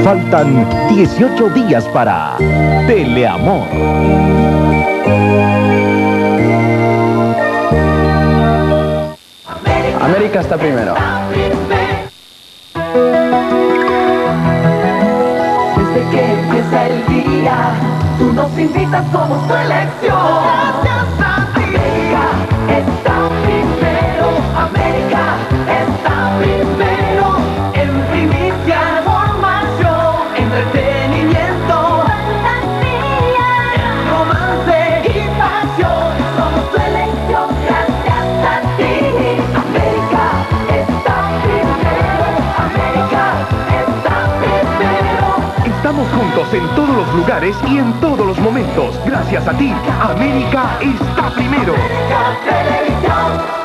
Faltan 18 días para Teleamor. América está primero. Desde que empieza el día, tú nos invitas, somos tu elección. Gracias a ti. América está primero. América está primero. En primicia, información, entretenimiento, fantasía, romance y pasión. Somos tu elección, gracias a ti. América está primero. América está primero. Estamos juntos en todos los lugares y en todos los momentos. Gracias a ti, América está primero. América Televisión.